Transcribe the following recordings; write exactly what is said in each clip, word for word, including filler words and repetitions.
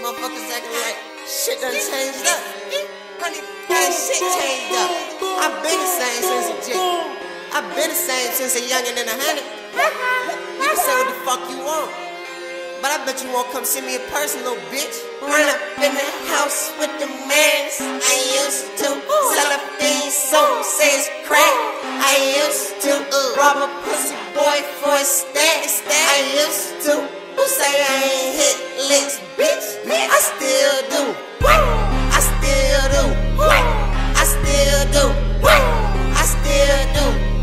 Motherfuckers acting like shit done changed up. Honey, ain't shit changed up. I been the same since a G. I been the same since a youngin' and a hundred. You can say what the fuck you want, but I bet you won't come see me in person, little bitch. Run up in the house with the mans. I used to sell a fiend, so say it's crack. I used to rob a pussy boy for a stack. I used to, who say I ain't hit licks, bitch? I still do. I still do. I still do. I still do.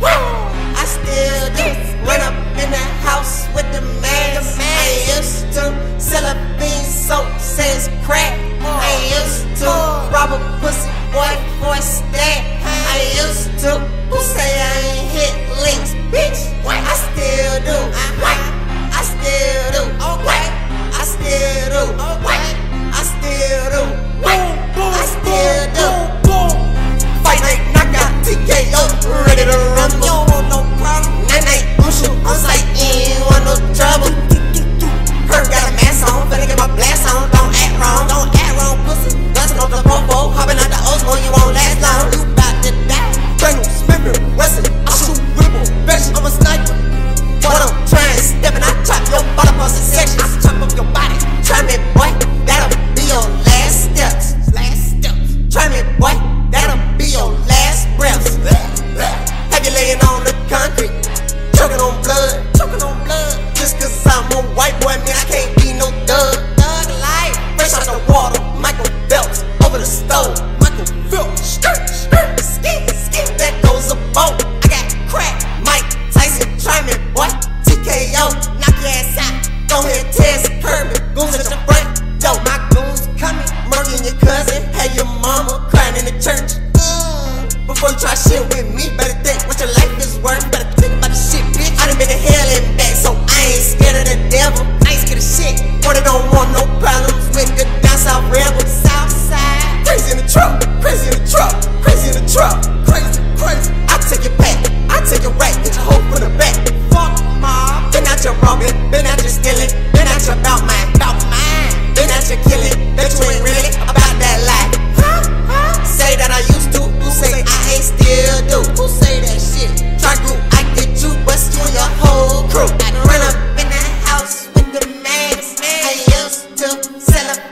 I still do. Run up in the house with the mans. I used to sell a fiend, so say it's crack. I used to rob a pussy boy for a stack. I used to, who say I ain't hit licks, bitch? I still do. I still do. I still do. I still do. I still do. Fight night, knockout, T K O, ready to rumble. You don't want no problem. Night night, on shoot, on sight, you ain't want no trouble. Her got a mask on, finna get my blast on. Don't act wrong, don't act wrong, pussy. Dancing on the popo, hopping out the Osmo, you won't last long. You bout to die. Bang, Smith, Wesson, I shoot ripple, bitch, I'm a sniper. What I'm trying, stepping, I chop your bottom parts in sections. I chop up your body, try me, boy, that'll be your last steps. Last steps. Try me, boy, that'll be your last breaths. Have you laying on the concrete, choking on blood, choking on blood. Just cause I'm a white boy, man, I can't be no thug. Thug life, fresh out the water, Michael Phelps, over the stove. Michael Phelps, skirt, skirt, skin, skin, that goes a boat. I got crack, Mike Tyson, try me, boy, T K O, knock your ass out. Go ahead, test, curb it, goons at the front. Yo, my goons coming, murdering your cousin, had your mama crying in the church. Mm. Before you try shit with me, better think what your life is worth. Better think about the shit, bitch. I done been to hell and back, so I ain't scared of the devil. I ain't scared of shit. Boy, they don't want no problems with the down south rebels. Southside, crazy in the truck, crazy in the truck, crazy in the truck, crazy, crazy. I take your pack, I take your right, get your hoe from the back. Fuck mob, been out your robbing, been out your stealing, been out your bout mine, bout mine, been out your killing. Bet you ain't really about that life. Huh? Huh? Say that I used to, who say I ain't still do? Who say that shit? Try group, I get you, bust you and your whole crew. I run up in the house with the mans. I used to sell a